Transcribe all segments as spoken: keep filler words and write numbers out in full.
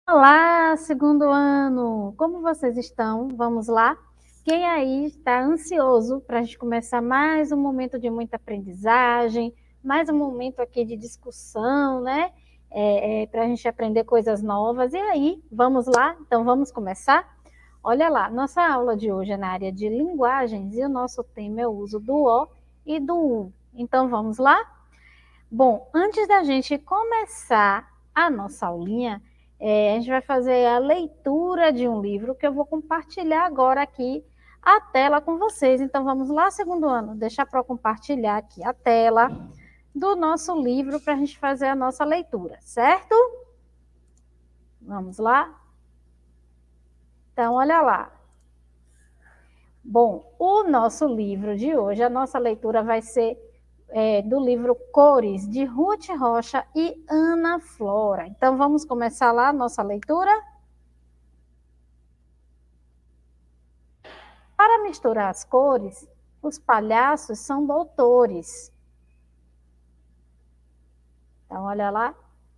Olá, segundo ano! Como vocês estão? Vamos lá? Quem aí está ansioso para a gente começar mais um momento de muita aprendizagem, mais um momento aqui de discussão, né? É, é, para a gente aprender coisas novas. E aí, vamos lá? Então, vamos começar? Olha lá, nossa aula de hoje é na área de linguagens e o nosso tema é o uso do O e do U. Então, vamos lá? Bom, antes da gente começar a nossa aulinha, é, a gente vai fazer a leitura de um livro que eu vou compartilhar agora aqui a tela com vocês. Então, vamos lá, segundo ano, deixar para eu compartilhar aqui a tela do nosso livro para a gente fazer a nossa leitura, certo? Vamos lá? Então, olha lá. Bom, o nosso livro de hoje, a nossa leitura vai ser É, do livro Cores, de Ruth Rocha e Ana Flora. Então, vamos começar lá a nossa leitura? Para misturar as cores, os palhaços são doutores. Então, olha lá.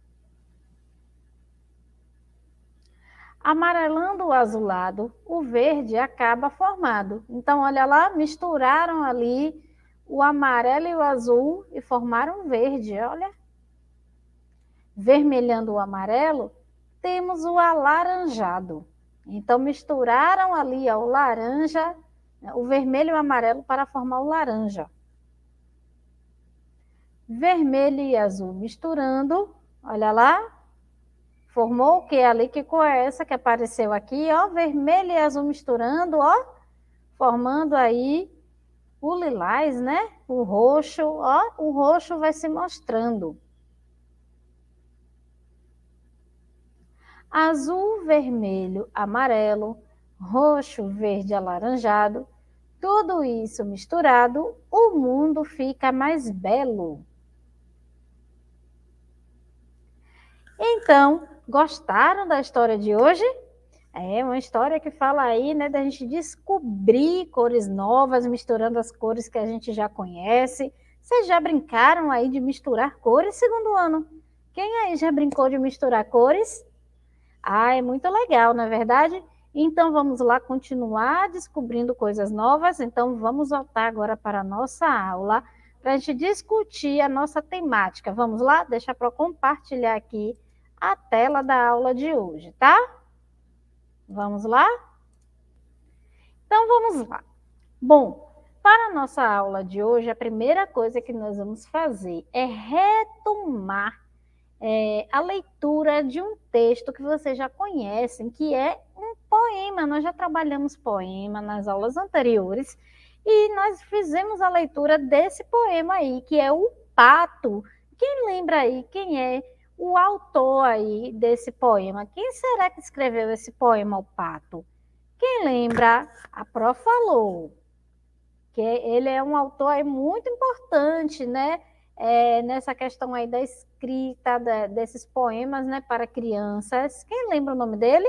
Amarelando o azulado, o verde acaba formado. Então, olha lá, misturaram ali o amarelo e o azul e formaram um verde, olha. Vermelhando o amarelo, temos o alaranjado. Então, misturaram ali ó, o laranja, o vermelho e o amarelo para formar o laranja. Vermelho e azul misturando, olha lá, formou o que ali? Que cor é essa que apareceu aqui? Ó, vermelho e azul misturando, ó, formando aí o lilás, né? O roxo, ó, o roxo vai se mostrando. Azul, vermelho, amarelo, roxo, verde, alaranjado, tudo isso misturado, o mundo fica mais belo. Então, gostaram da história de hoje? É uma história que fala aí, né, da gente descobrir cores novas, misturando as cores que a gente já conhece. Vocês já brincaram aí de misturar cores, segundo ano? Quem aí já brincou de misturar cores? Ah, é muito legal, não é verdade? Então vamos lá continuar descobrindo coisas novas. Então vamos voltar agora para a nossa aula para a gente discutir a nossa temática. Vamos lá? Deixa para eu compartilhar aqui a tela da aula de hoje, tá? Vamos lá? Então vamos lá. Bom, para a nossa aula de hoje, a primeira coisa que nós vamos fazer é retomar É, a leitura de um texto que vocês já conhecem, que é um poema. Nós já trabalhamos poema nas aulas anteriores e nós fizemos a leitura desse poema aí, que é o Pato. Quem lembra aí quem é o autor aí desse poema? Quem será que escreveu esse poema, o Pato? Quem lembra? A Pró falou que ele é um autor aí muito importante, né? É, nessa questão aí da escrita da, desses poemas, né, para crianças. Quem lembra o nome dele?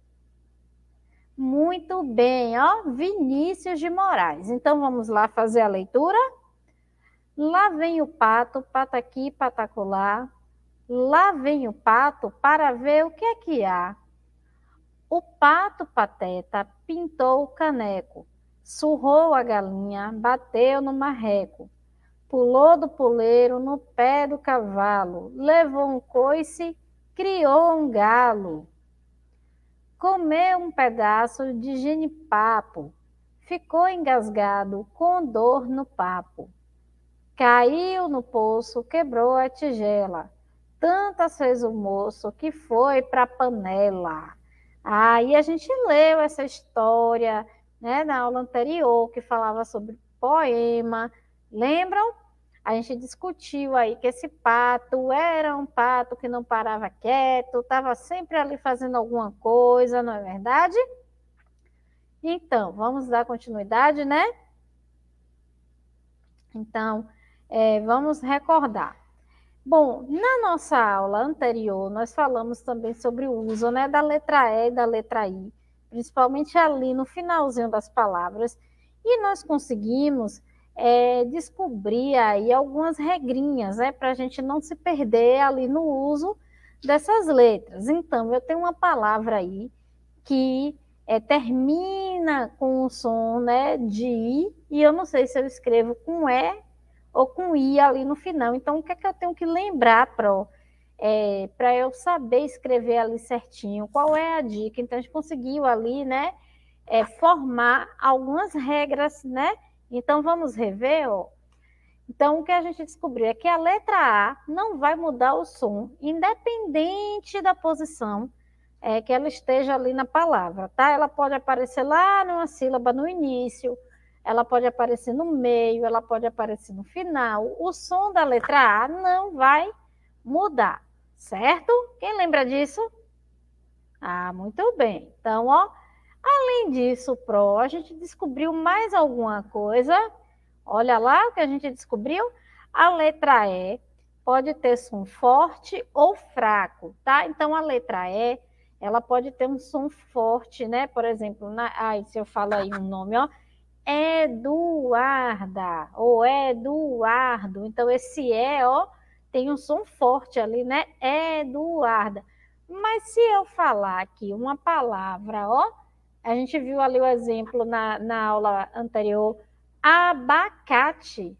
Muito bem, ó, Vinícius de Moraes. Então vamos lá fazer a leitura. Lá vem o pato, pataqui, patacolá. Lá vem o pato para ver o que é que há. O pato pateta pintou o caneco, surrou a galinha, bateu no marreco. Pulou do puleiro no pé do cavalo, levou um coice, criou um galo. Comeu um pedaço de genipapo, ficou engasgado com dor no papo. Caiu no poço, quebrou a tigela, tantas fez o moço que foi para a panela. Aí a gente leu essa história, né, na aula anterior, que falava sobre poema. Lembram? A gente discutiu aí que esse pato era um pato que não parava quieto, estava sempre ali fazendo alguma coisa, não é verdade? Então, vamos dar continuidade, né? Então, é, vamos recordar. Bom, na nossa aula anterior, nós falamos também sobre o uso, né, da letra E e da letra I, principalmente ali no finalzinho das palavras, e nós conseguimos é, descobrir aí algumas regrinhas, né, para a gente não se perder ali no uso dessas letras. Então, eu tenho uma palavra aí que é, termina com o som, né, de I, e eu não sei se eu escrevo com E ou com I ali no final. Então, o que é que eu tenho que lembrar, Pro? É, para eu saber escrever ali certinho, qual é a dica? Então, a gente conseguiu ali, né, é, formar algumas regras, né? Então, vamos rever, ó. Então, o que a gente descobriu é que a letra A não vai mudar o som, independente da posição é, que ela esteja ali na palavra, tá? Ela pode aparecer lá numa sílaba no início, ela pode aparecer no meio, ela pode aparecer no final. O som da letra A não vai mudar, certo? Quem lembra disso? Ah, muito bem. Então, ó, além disso, Pro, a gente descobriu mais alguma coisa. Olha lá o que a gente descobriu. A letra E pode ter som forte ou fraco, tá? Então, a letra E, ela pode ter um som forte, né? Por exemplo, na... ai, se eu falo aí um nome, ó. Eduarda, ou Eduardo. Então, esse E, ó, tem um som forte ali, né? Eduarda. Mas se eu falar aqui uma palavra, ó, a gente viu ali o exemplo na, na aula anterior, abacate,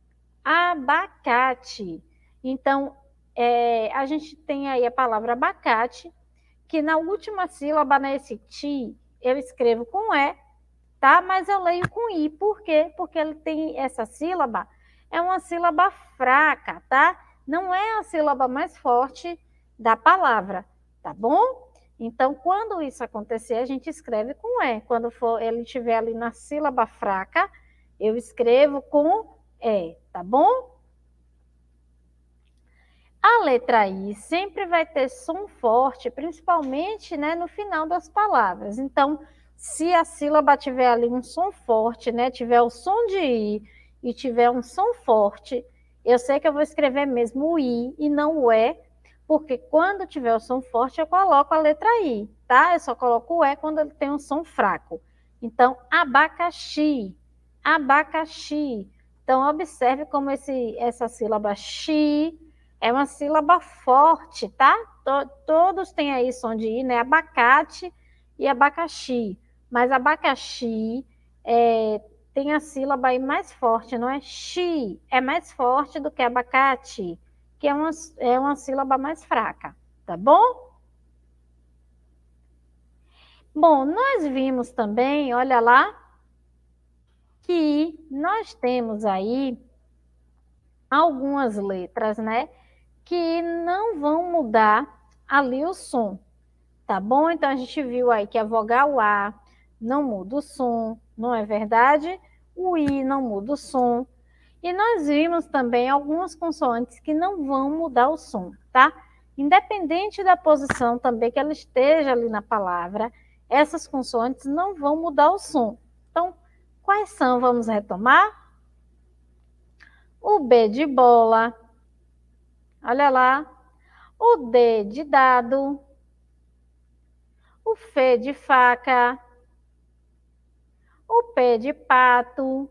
abacate. Então, é, a gente tem aí a palavra abacate, que na última sílaba, nesse ti, eu escrevo com E, tá? Mas eu leio com I. Por quê? Porque ele tem essa sílaba, é uma sílaba fraca, tá? Não é a sílaba mais forte da palavra, tá bom? Então, quando isso acontecer, a gente escreve com E. Quando for, ele estiver ali na sílaba fraca, eu escrevo com E, tá bom? A letra I sempre vai ter som forte, principalmente, né, no final das palavras. Então, se a sílaba tiver ali um som forte, né, tiver o som de I e tiver um som forte, eu sei que eu vou escrever mesmo o I e não o E, porque quando tiver o som forte, eu coloco a letra I, tá? Eu só coloco o E quando ele tem um som fraco. Então, abacaxi, abacaxi. Então, observe como esse, essa sílaba xi é uma sílaba forte, tá? Todos têm aí som de I, né? Abacate e abacaxi. Mas abacaxi é, tem a sílaba aí mais forte, não é? Xi é mais forte do que abacate, que é uma, é uma sílaba mais fraca, tá bom? Bom, nós vimos também, olha lá, que nós temos aí algumas letras, né? Que não vão mudar ali o som, tá bom? Então, a gente viu aí que a vogal A não muda o som, não é verdade? O I não muda o som. E nós vimos também algumas consoantes que não vão mudar o som, tá? Independente da posição também que ela esteja ali na palavra, essas consoantes não vão mudar o som. Então, quais são? Vamos retomar? O B de bola, olha lá. O D de dado, o F de faca, o P de pato,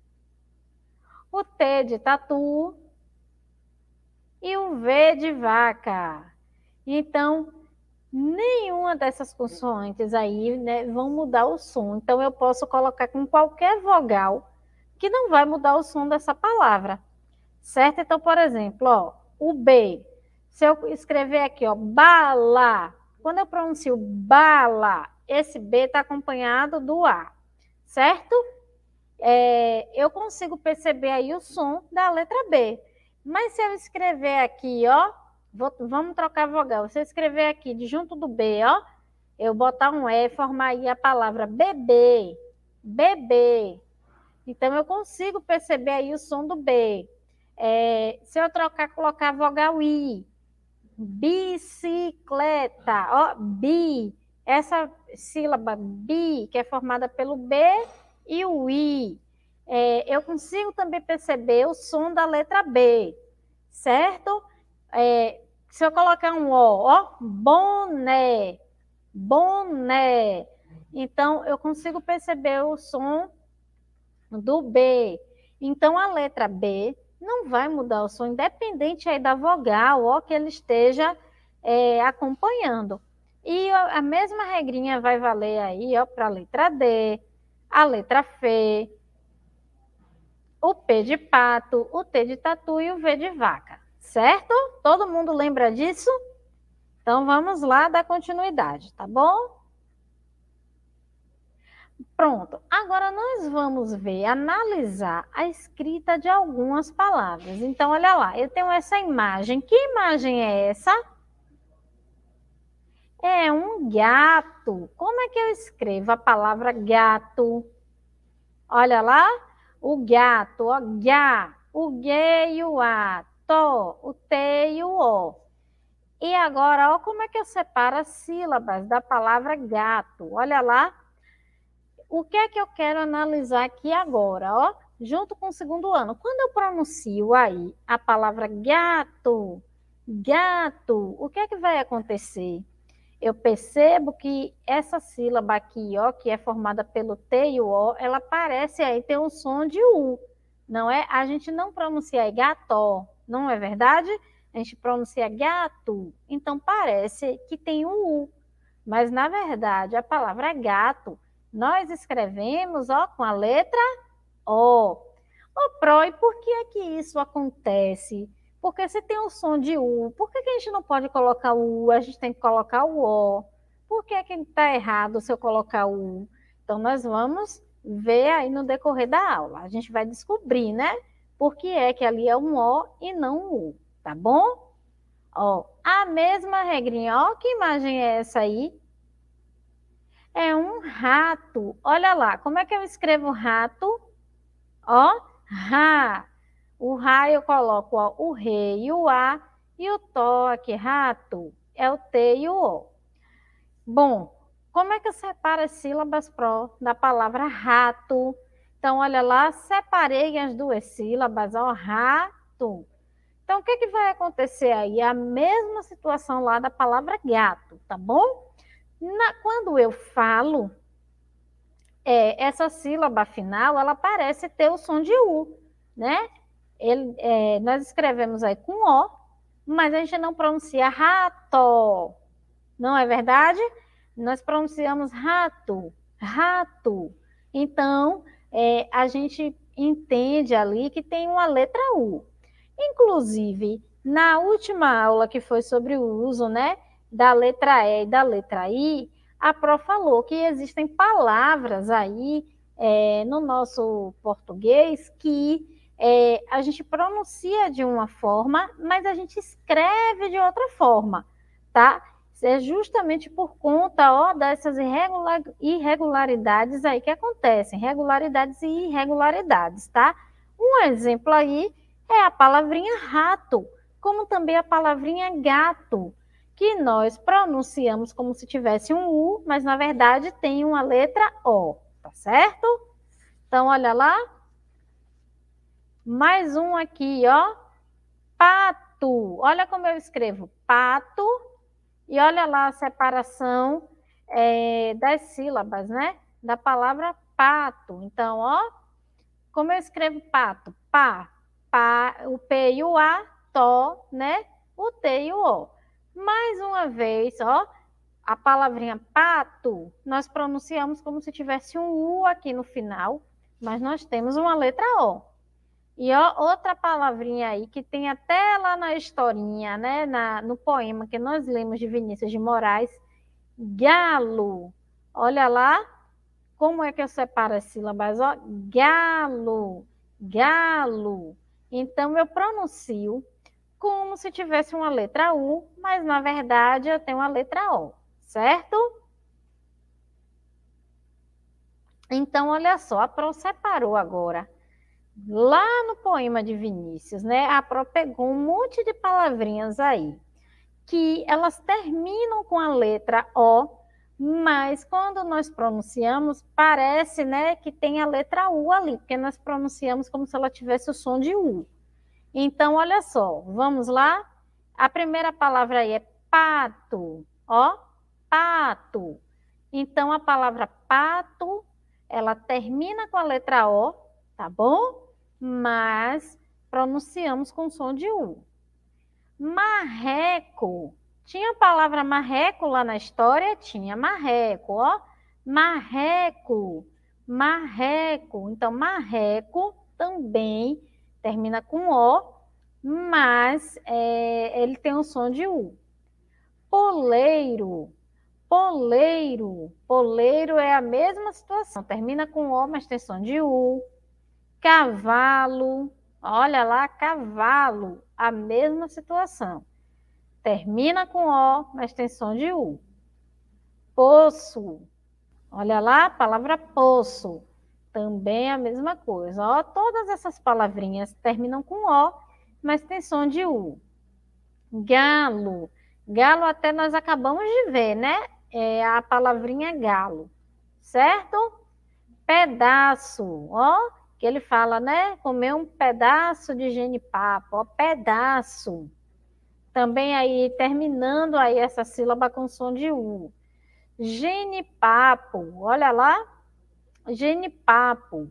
o T de tatu e o V de vaca. Então, nenhuma dessas consoantes aí, né, vão mudar o som. Então, eu posso colocar com qualquer vogal que não vai mudar o som dessa palavra, certo? Então, por exemplo, ó, o B, se eu escrever aqui, ó, bala, quando eu pronuncio bala, esse B está acompanhado do A, certo? É, eu consigo perceber aí o som da letra B. Mas se eu escrever aqui, ó, vou, vamos trocar vogal. Se eu escrever aqui, de junto do B, ó, eu botar um E, formar aí a palavra bebê, bebê. Então, eu consigo perceber aí o som do B. É, se eu trocar, colocar a vogal I, bicicleta, ó, bi, essa sílaba bi, que é formada pelo B e o I, é, eu consigo também perceber o som da letra B, certo? É, se eu colocar um O, ó, boné, boné, então eu consigo perceber o som do B. Então, a letra B não vai mudar o som, independente aí da vogal, ó, que ele esteja é, acompanhando. E a mesma regrinha vai valer aí, ó, para a letra D, a letra F, o P de pato, o T de tatu e o V de vaca, certo? Todo mundo lembra disso? Então, vamos lá dar continuidade, tá bom? Pronto. Agora, nós vamos ver, analisar a escrita de algumas palavras. Então, olha lá, eu tenho essa imagem. Que imagem é essa? É um gato. Como é que eu escrevo a palavra gato? Olha lá, o gato, ó, gá, o G e o A, to, o T e o O. E agora, ó, como é que eu separo as sílabas da palavra gato? Olha lá, o que é que eu quero analisar aqui agora, ó, junto com o segundo ano. Quando eu pronuncio aí a palavra gato, gato, o que é que vai acontecer? Eu percebo que essa sílaba aqui, ó, que é formada pelo T e o O, ela parece aí ter um som de U, não é? A gente não pronuncia aí gato, não é verdade? A gente pronuncia gato, então parece que tem um U, mas na verdade a palavra gato nós escrevemos, ó, com a letra O. Ô, Pro, e por que é que isso acontece? Porque se tem o som de U, por que, que a gente não pode colocar o U, a gente tem que colocar o O? Por que é que está errado se eu colocar o U? Então, nós vamos ver aí no decorrer da aula. A gente vai descobrir, né? Por que é que ali é um O e não um U, tá bom? Ó, a mesma regrinha, ó, que imagem é essa aí? É um rato. Olha lá, como é que eu escrevo rato? Ó, Rá. O Rá eu coloco ó, o Ré e o A, e o Tó aqui, rato, é o T e o O. Bom, como é que eu separo as sílabas pró da palavra rato? Então, olha lá, separei as duas sílabas, ó, rato. Então, o que, que vai acontecer aí? A mesma situação lá da palavra gato, tá bom? Na, quando eu falo, é, essa sílaba final, ela parece ter o som de U, né? Ele, é, nós escrevemos aí com O, mas a gente não pronuncia rato, não é verdade? Nós pronunciamos rato, rato. Então, é, a gente entende ali que tem uma letra U. Inclusive, na última aula que foi sobre o uso, né, da letra E e da letra I, a Pro falou que existem palavras aí é, no nosso português que é, a gente pronuncia de uma forma, mas a gente escreve de outra forma, tá? É justamente por conta, ó, dessas irregular, irregularidades aí que acontecem, regularidades e irregularidades, tá? Um exemplo aí é a palavrinha rato, como também a palavrinha gato, que nós pronunciamos como se tivesse um U, mas na verdade tem uma letra O, tá certo? Então, olha lá. Mais um aqui, ó. Pato. Olha como eu escrevo pato. E olha lá a separação é, das sílabas, né? Da palavra pato. Então, ó. Como eu escrevo pato? Pá. Pá, o P e o A, to, né? O T e o O. Mais uma vez, ó, a palavrinha pato, nós pronunciamos como se tivesse um U aqui no final, mas nós temos uma letra O. E ó, outra palavrinha aí que tem até lá na historinha, né, na, no poema que nós lemos de Vinícius de Moraes, galo. Olha lá, como é que eu separo as sílabas? Ó, galo, galo. Então, eu pronuncio como se tivesse uma letra U, mas na verdade eu tenho uma letra O, certo? Então, olha só, a Pro separou agora. Lá no poema de Vinícius, né? A Pro pegou um monte de palavrinhas aí, que elas terminam com a letra O, mas quando nós pronunciamos, parece, né, que tem a letra U ali, porque nós pronunciamos como se ela tivesse o som de U. Então, olha só, vamos lá? A primeira palavra aí é pato, ó, pato. Então, a palavra pato, ela termina com a letra O, tá bom? Mas pronunciamos com som de U. Marreco. Tinha a palavra marreco lá na história? Tinha marreco, ó. Marreco, marreco. Então, marreco também termina com O, mas é, ele tem um som de U. Poleiro, poleiro. Poleiro é a mesma situação. Termina com O, mas tem som de U. Cavalo, olha lá, cavalo, a mesma situação. Termina com O, mas tem som de U. Poço, olha lá, a palavra poço, também é a mesma coisa. Ó, todas essas palavrinhas terminam com O, mas tem som de U. Galo, galo até nós acabamos de ver, né? É a palavrinha galo, certo? Pedaço, ó, que ele fala, né? Comer um pedaço de genipapo, ó, pedaço. Também aí, terminando aí essa sílaba com som de U. Genipapo, olha lá. Genipapo.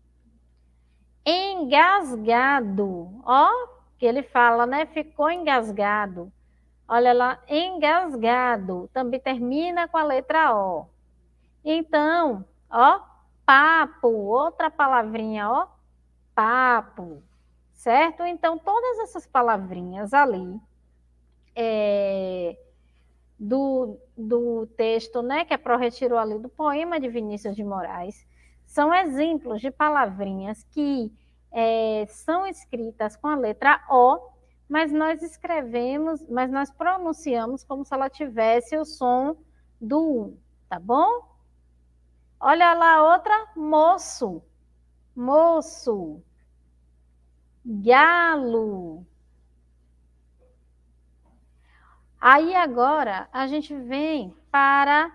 Engasgado, ó, que ele fala, né? Ficou engasgado. Olha lá, engasgado. Também termina com a letra O. Então, ó, papo, outra palavrinha, ó, papo, certo? Então, todas essas palavrinhas ali, é, do, do texto, né, que a Pro retirou ali do poema de Vinícius de Moraes, são exemplos de palavrinhas que é, são escritas com a letra O, mas nós escrevemos, mas nós pronunciamos como se ela tivesse o som do U, tá bom? Olha lá outra, moço, moço, galo. Aí agora a gente vem para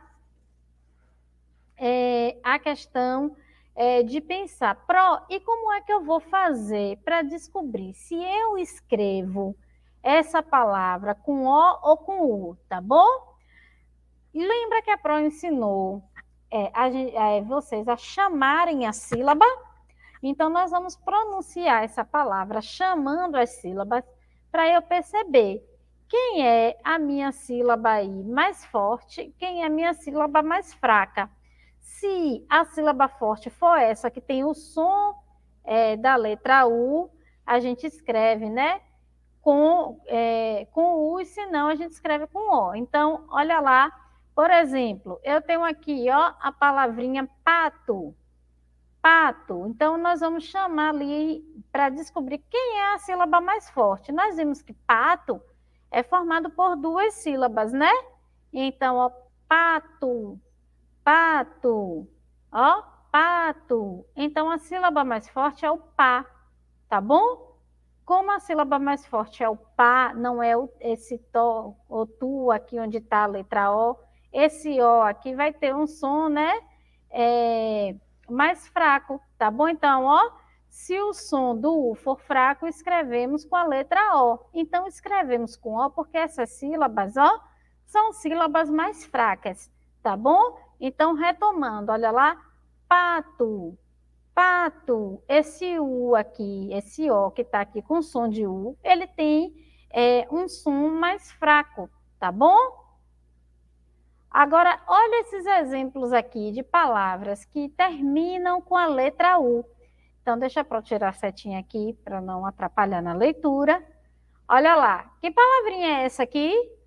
é, a questão é, de pensar, Pro, e como é que eu vou fazer para descobrir se eu escrevo essa palavra com O ou com U, tá bom? E lembra que a Pro ensinou é, a, é, vocês a chamarem a sílaba? Então, nós vamos pronunciar essa palavra chamando as sílabas para eu perceber quem é a minha sílaba aí mais forte, quem é a minha sílaba mais fraca. Se a sílaba forte for essa que tem o som é, da letra U, a gente escreve, né? Com, é, com U, e se não, a gente escreve com O. Então, olha lá, por exemplo, eu tenho aqui, ó, a palavrinha pato. Pato. Então, nós vamos chamar ali para descobrir quem é a sílaba mais forte. Nós vimos que pato é formado por duas sílabas, né? Então, ó, pato, pato, ó, pato. Então, a sílaba mais forte é o pá, tá bom? Como a sílaba mais forte é o pá, não é o, esse to ou tu aqui onde está a letra O, esse O aqui vai ter um som, né? É, mais fraco, tá bom? Então, ó, se o som do U for fraco, escrevemos com a letra O. Então, escrevemos com O porque essas sílabas, ó, são sílabas mais fracas, tá bom? Então, retomando, olha lá, pato, pato, esse U aqui, esse O que tá aqui com som de U, ele tem é, um som mais fraco, tá bom? Agora, olha esses exemplos aqui de palavras que terminam com a letra U. Então, deixa eu tirar a setinha aqui para não atrapalhar na leitura. Olha lá, que palavrinha é essa aqui?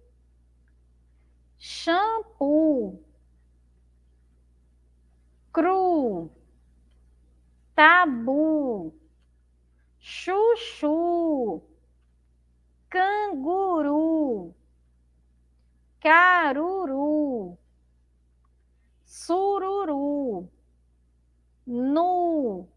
Shampoo. Cru. Tabu. Chuchu. Canguru. Caruru, sururu, nu,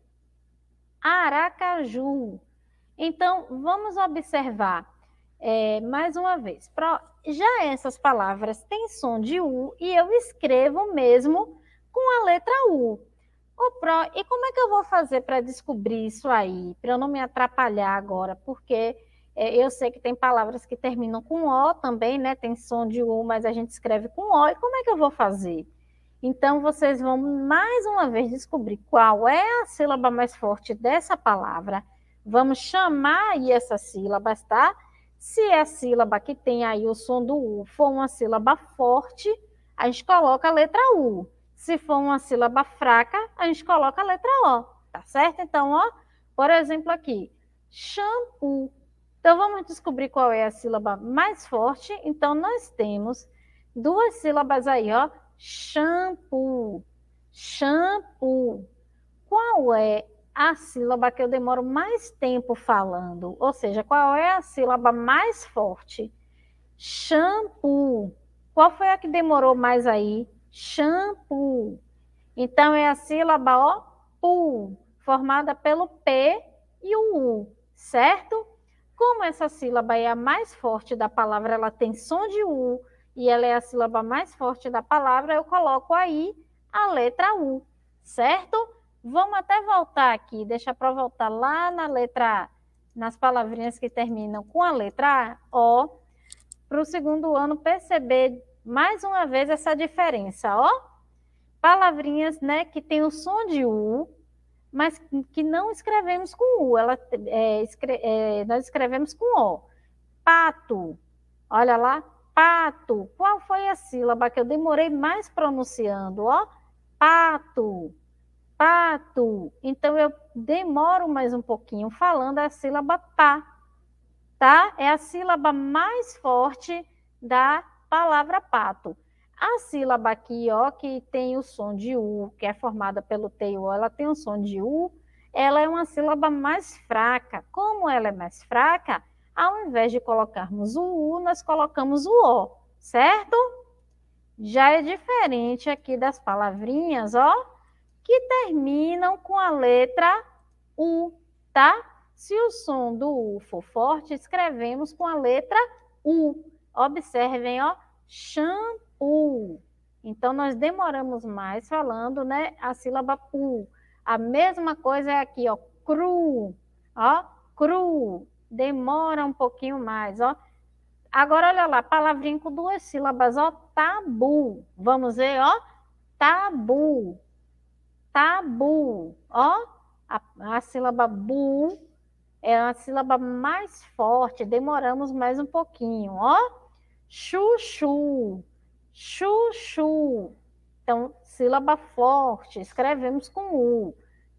aracaju. Então, vamos observar é, mais uma vez. Pro, já essas palavras têm som de U e eu escrevo mesmo com a letra U. Ô, Pro, e como é que eu vou fazer para descobrir isso aí? Para eu não me atrapalhar agora, porque... eu sei que tem palavras que terminam com O também, né? Tem som de U, mas a gente escreve com O. E como é que eu vou fazer? Então, vocês vão mais uma vez descobrir qual é a sílaba mais forte dessa palavra. Vamos chamar aí essas sílabas, tá? Se a sílaba que tem aí o som do U for uma sílaba forte, a gente coloca a letra U. Se for uma sílaba fraca, a gente coloca a letra O, tá certo? Então, ó, por exemplo aqui, shampoo. Então, vamos descobrir qual é a sílaba mais forte. Então, nós temos duas sílabas aí, ó, shampoo, shampoo. Qual é a sílaba que eu demoro mais tempo falando? Ou seja, qual é a sílaba mais forte? Shampoo. Qual foi a que demorou mais aí? Shampoo. Então, é a sílaba, ó, pu, formada pelo P e o U, certo? Como essa sílaba é a mais forte da palavra, ela tem som de U, e ela é a sílaba mais forte da palavra, eu coloco aí a letra U, certo? Vamos até voltar aqui, deixa para voltar lá na letra A, nas palavrinhas que terminam com a letra A, ó, para o segundo ano perceber mais uma vez essa diferença, ó. Palavrinhas, né, que tem o som de U, mas que não escrevemos com U, ela, é, escre é, nós escrevemos com O. Pato, olha lá, pato. Qual foi a sílaba que eu demorei mais pronunciando, ó? Pato, pato. Então, eu demoro mais um pouquinho falando a sílaba pá, tá? É a sílaba mais forte da palavra pato. A sílaba aqui, ó, que tem o som de U, que é formada pelo T e o O, ela tem o som de U, ela é uma sílaba mais fraca. Como ela é mais fraca, ao invés de colocarmos o U, nós colocamos o O, certo? Já é diferente aqui das palavrinhas, ó, que terminam com a letra U, tá? Se o som do U for forte, escrevemos com a letra U. Observem, ó, shampoo. Então, nós demoramos mais falando, né, a sílaba pu. A mesma coisa é aqui, ó, cru, ó, cru. Demora um pouquinho mais, ó. Agora, olha lá, palavrinha com duas sílabas, ó, tabu. Vamos ver, ó, tabu, tabu, ó. A, a sílaba bu é a sílaba mais forte, demoramos mais um pouquinho, ó. Chuchu, chuchu. Então, sílaba forte, escrevemos com U.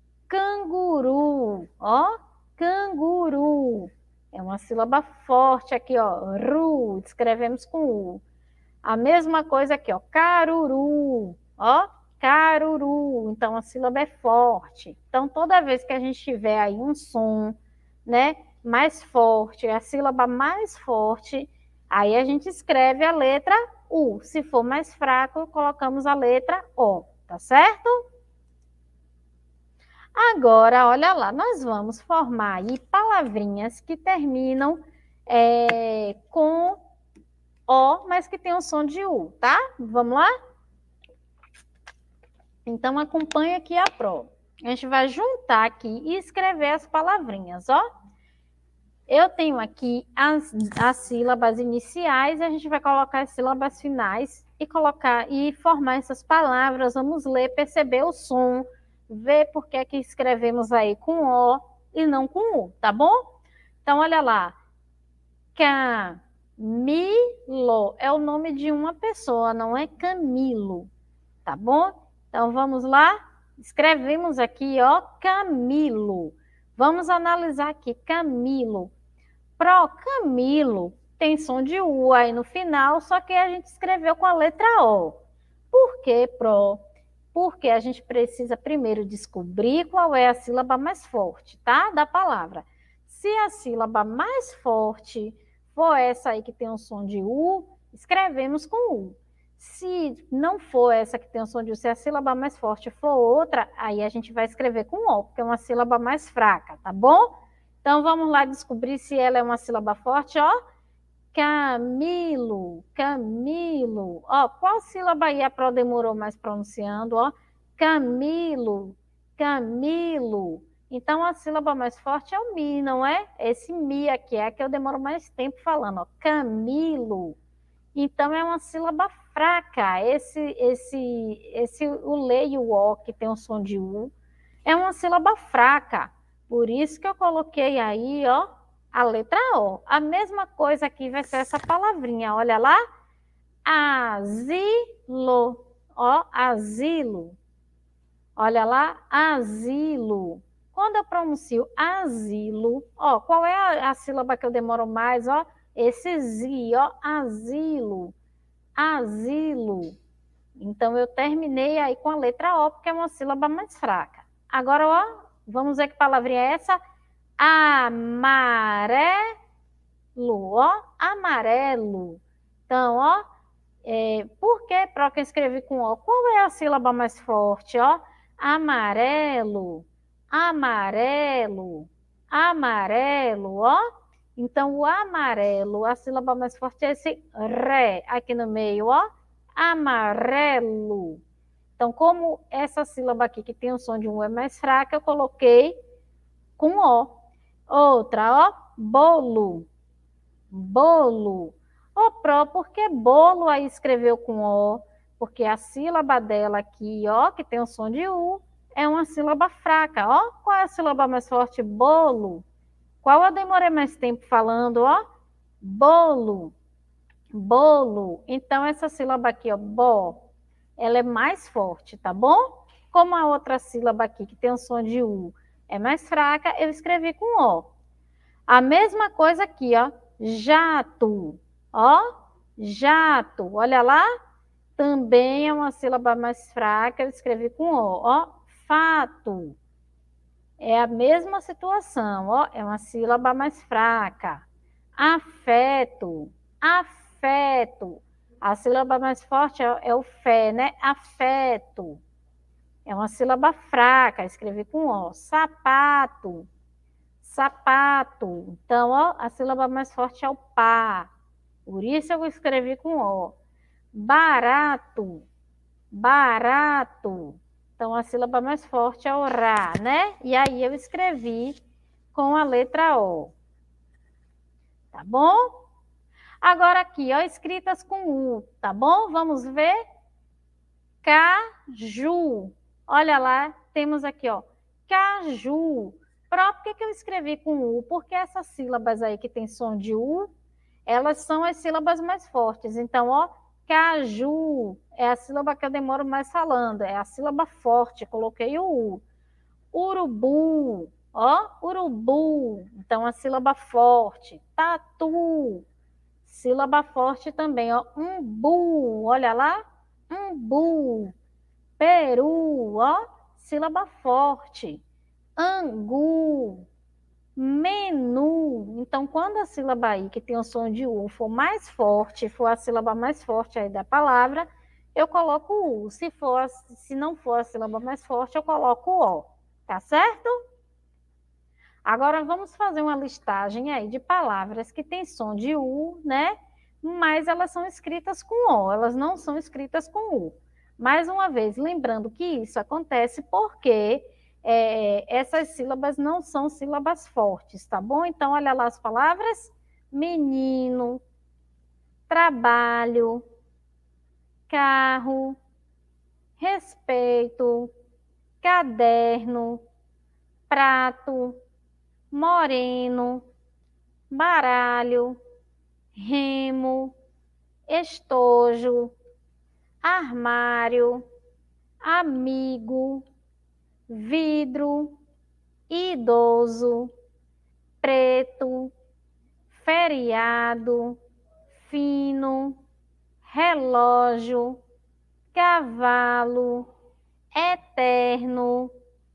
Canguru, ó, canguru. É uma sílaba forte aqui, ó, ru, escrevemos com U. A mesma coisa aqui, ó, caruru, ó, caruru. Então, a sílaba é forte. Então, toda vez que a gente tiver aí um som, né, mais forte, a sílaba mais forte, aí a gente escreve a letra U. Se for mais fraco, colocamos a letra O, tá certo? Agora, olha lá, nós vamos formar aí palavrinhas que terminam é, com O, mas que tem o som de U, tá? Vamos lá? Então, acompanha aqui a prova. A gente vai juntar aqui e escrever as palavrinhas, ó. Eu tenho aqui as, as sílabas iniciais, e a gente vai colocar as sílabas finais e colocar e formar essas palavras. Vamos ler, perceber o som, ver por que que escrevemos aí com O e não com U, tá bom? Então, olha lá. Camilo é o nome de uma pessoa, não é Camilo, tá bom? Então, vamos lá. Escrevemos aqui, ó, Camilo. Vamos analisar aqui, Camilo. Pro Camilo tem som de U aí no final, só que a gente escreveu com a letra O. Por que pro? Porque a gente precisa primeiro descobrir qual é a sílaba mais forte, tá? Da palavra. Se a sílaba mais forte for essa aí que tem o som de U, escrevemos com U. Se não for essa que tem o som de U, se a sílaba mais forte for outra, aí a gente vai escrever com O, porque é uma sílaba mais fraca, tá bom? Então, vamos lá descobrir se ela é uma sílaba forte, ó. Camilo, Camilo. Ó, qual sílaba aí a Pro demorou mais pronunciando, ó? Camilo, Camilo. Então, a sílaba mais forte é o Mi, não é? Esse Mi aqui é a que eu demoro mais tempo falando, ó. Camilo. Então, é uma sílaba fraca. Esse, esse, esse, o Le e o O, que tem o som de U, é uma sílaba fraca. Por isso que eu coloquei aí, ó, A letra O. A mesma coisa aqui vai ser essa palavrinha, olha lá. Asilo. Ó, asilo. Olha lá, asilo. Quando eu pronuncio asilo, ó, qual é a, a sílaba que eu demoro mais, ó? Esse zi, ó, asilo. Asilo. Então, eu terminei aí com a letra O, porque é uma sílaba mais fraca. Agora, ó, vamos ver que palavrinha é essa? Amarelo, ó, amarelo. Então, ó, é, por que para que eu escrevi com O? Qual é a sílaba mais forte, ó? Amarelo, amarelo, amarelo, ó. Então, o amarelo, a sílaba mais forte é esse ré aqui no meio, ó. Amarelo. Então, como essa sílaba aqui, que tem o som de um U, é mais fraca, eu coloquei com O. Outra, ó, bolo, bolo. Ô, Pró, por que bolo aí escreveu com O? Porque a sílaba dela aqui, ó, que tem o som de U, é uma sílaba fraca, ó. Qual é a sílaba mais forte? Bolo. Qual eu demorei mais tempo falando, ó? Bolo, bolo. Então, essa sílaba aqui, ó, bo, ela é mais forte, tá bom? Como a outra sílaba aqui, que tem o som de U, é mais fraca, eu escrevi com O. A mesma coisa aqui, ó, jato, ó, jato, olha lá, também é uma sílaba mais fraca, eu escrevi com O, ó, fato. É a mesma situação, ó, é uma sílaba mais fraca. Afeto, afeto. A sílaba mais forte é, é o fé, né? Afeto. É uma sílaba fraca, escrevi com O. Sapato, sapato. Então, ó, a sílaba mais forte é o pá. Por isso eu escrevi com O. Barato, barato. Então, a sílaba mais forte é o rá, né? E aí eu escrevi com a letra O. Tá bom? Agora aqui, ó, escritas com U, tá bom? Vamos ver. Caju. Olha lá, temos aqui, ó, caju. Por que que eu escrevi com U? Porque essas sílabas aí que tem som de U, elas são as sílabas mais fortes. Então, ó, caju é a sílaba que eu demoro mais falando, é a sílaba forte, coloquei o U. Urubu, ó, urubu, então a sílaba forte. Tatu, sílaba forte também, ó, umbu, olha lá, umbu. Peru, ó, sílaba forte. Angu, menu. Então, quando a sílaba aí, que tem o som de U, for mais forte, for a sílaba mais forte aí da palavra, eu coloco U. Se, for, se não for a sílaba mais forte, eu coloco O. Tá certo? Agora, vamos fazer uma listagem aí de palavras que tem som de U, né? Mas elas são escritas com O, elas não são escritas com U. Mais uma vez, lembrando que isso acontece porque é, essas sílabas não são sílabas fortes, tá bom? Então, olha lá as palavras: menino, trabalho, carro, respeito, caderno, prato, moreno, baralho, remo, estojo, armário, amigo, vidro, idoso, preto, feriado, fino, relógio, cavalo, eterno,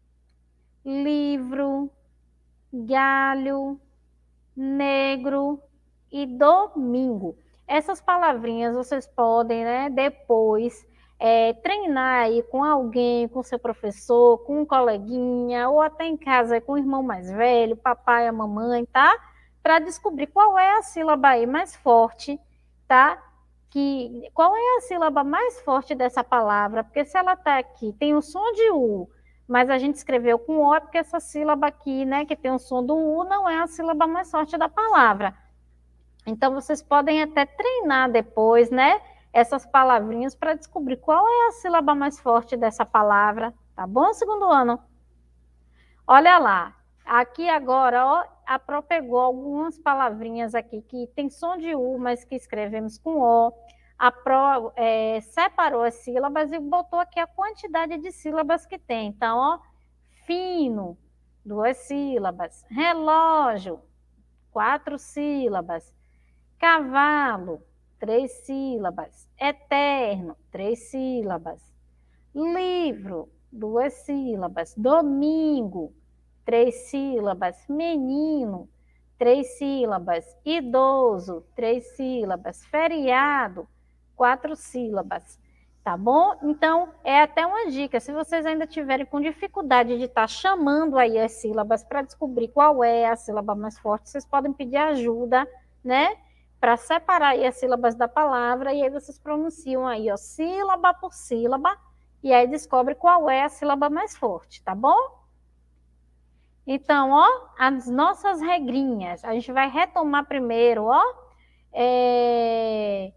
livro, galho, negro e domingo. Essas palavrinhas vocês podem, né, depois é, treinar aí com alguém, com seu professor, com um coleguinha, ou até em casa com o irmão mais velho, papai, a mamãe, tá? Para descobrir qual é a sílaba aí mais forte, tá? Que, qual é a sílaba mais forte dessa palavra? Porque se ela tá aqui, tem o som de U, mas a gente escreveu com O, porque essa sílaba aqui, né, que tem o som do U, não é a sílaba mais forte da palavra. Então, vocês podem até treinar depois, né, essas palavrinhas para descobrir qual é a sílaba mais forte dessa palavra, tá bom, segundo ano? Olha lá, aqui agora, ó, a Pro pegou algumas palavrinhas aqui que tem som de U, mas que escrevemos com O. A Pro é, separou as sílabas e botou aqui a quantidade de sílabas que tem. Então, ó, fino, duas sílabas. Relógio, quatro sílabas. Cavalo, três sílabas. Eterno, três sílabas. Livro, duas sílabas. Domingo, três sílabas. Menino, três sílabas. Idoso, três sílabas. Feriado, quatro sílabas. Tá bom? Então, é até uma dica. Se vocês ainda tiverem com dificuldade de estar chamando aí as sílabas para descobrir qual é a sílaba mais forte, vocês podem pedir ajuda, né? Para separar aí as sílabas da palavra, e aí vocês pronunciam aí, ó, sílaba por sílaba, e aí descobre qual é a sílaba mais forte, tá bom? Então, ó, as nossas regrinhas. A gente vai retomar primeiro, ó, é...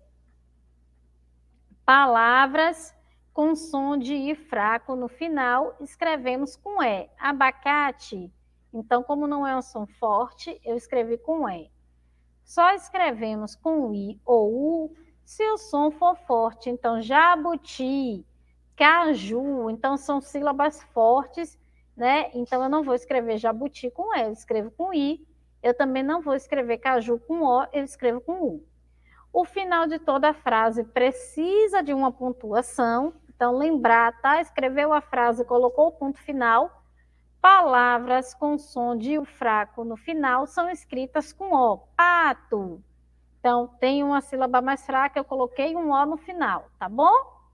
palavras com som de I fraco no final, escrevemos com E. Abacate, então, como não é um som forte, eu escrevi com E. Só escrevemos com I ou U se o som for forte. Então, jabuti, caju, então são sílabas fortes, né? Então, eu não vou escrever jabuti com E, eu escrevo com I. Eu também não vou escrever caju com O, eu escrevo com U. O final de toda a frase precisa de uma pontuação. Então, lembrar, tá? Escreveu a frase, colocou o ponto final. Palavras com som de U fraco no final são escritas com O. Pato. Então, tem uma sílaba mais fraca, eu coloquei um O no final, tá bom?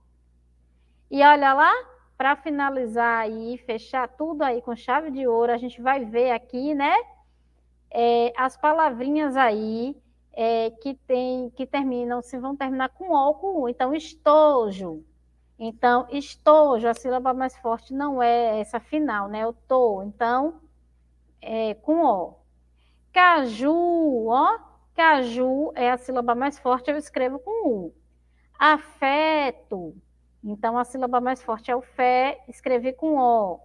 E olha lá, para finalizar aí, fechar tudo aí com chave de ouro, a gente vai ver aqui, né? É, as palavrinhas aí é, que, tem, que terminam, se vão terminar com O ou com U. Então, estojo. Então, estojo, a sílaba mais forte não é essa final, né? Eu tô, então, é com O. Caju, ó. Caju é a sílaba mais forte, eu escrevo com U. Afeto. Então, a sílaba mais forte é o Fé, escrevi com O.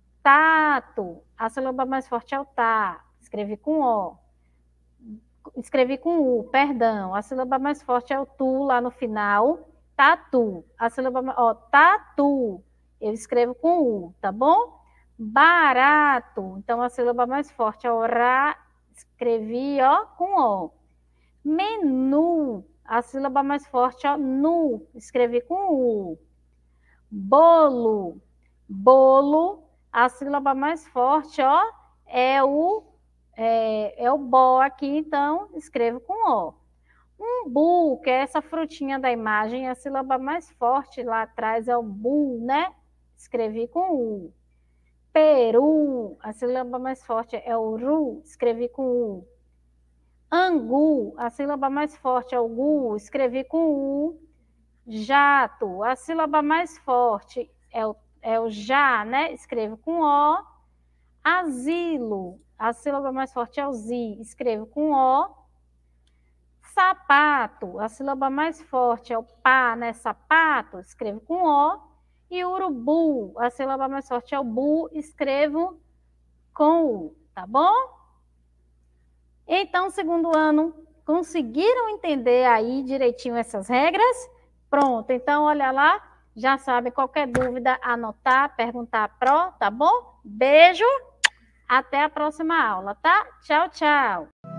Tato. A sílaba mais forte é o Tá, escrevi com O. Escrevi com U, perdão. A sílaba mais forte é o Tu, lá no final. Tatu, a sílaba, ó, tatu, eu escrevo com U, tá bom? Barato, então a sílaba mais forte é o Ra, escrevi, ó, com O. Menu, a sílaba mais forte é o Nu, escrevi com U. Bolo, bolo, a sílaba mais forte, ó, é o, é, é o Bo aqui, então escrevo com O. Umbu, que é essa frutinha da imagem, a sílaba mais forte lá atrás é o Bu, né? Escrevi com U. Peru, a sílaba mais forte é o Ru, escrevi com U. Angu, a sílaba mais forte é o Gu, escrevi com U. Jato, a sílaba mais forte é o, é o Já, né? Escrevo com O. Asilo, a sílaba mais forte é o Zi, escrevo com O. Sapato, a sílaba mais forte é o Pá, né? Sapato, escrevo com O. E urubu, a sílaba mais forte é o Bu, escrevo com U, tá bom? Então, segundo ano, conseguiram entender aí direitinho essas regras? Pronto, então olha lá, já sabe, qualquer dúvida, anotar, perguntar pro, tá bom? Beijo, até a próxima aula, tá? Tchau, tchau.